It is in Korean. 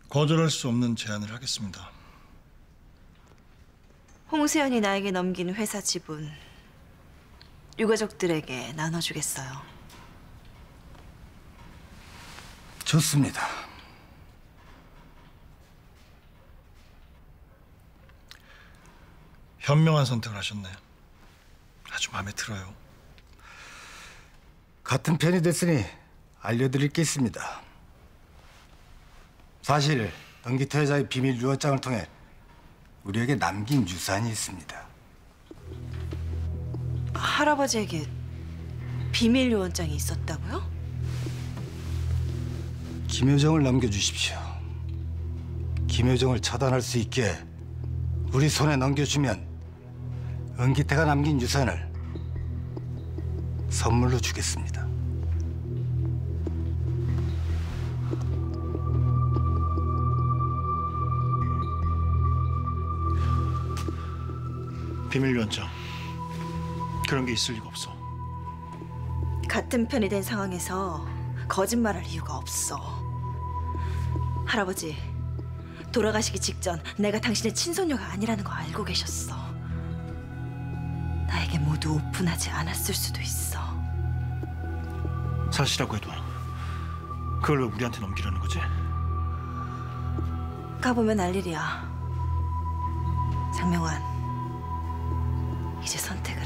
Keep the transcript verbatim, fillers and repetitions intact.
거절할 수 없는 제안을 하겠습니다. 홍수연이 나에게 넘긴 회사 지분 유가족들에게 나눠주겠어요. 좋습니다. 현명한 선택을 하셨네. 아주 마음에 들어요. 같은 편이 됐으니 알려드릴 게 있습니다. 사실 은기태 여자의 비밀 유언장을 통해 우리에게 남긴 유산이 있습니다. 할아버지에게 비밀 요원장이 있었다고요? 김효정을 넘겨주십시오. 김효정을 처단할 수 있게 우리 손에 넘겨주면 은기태가 남긴 유산을 선물로 주겠습니다. 비밀 유언장. 그런 게 있을 리가 없어. 같은 편이 된 상황에서 거짓말할 이유가 없어. 할아버지, 돌아가시기 직전 내가 당신의 친손녀가 아니라는 거 알고 계셨어. 나에게 모두 오픈하지 않았을 수도 있어. 사실이라고 해도 그걸 왜 우리한테 넘기려는 거지? 가보면 알 일이야. 장명환, 이제 선택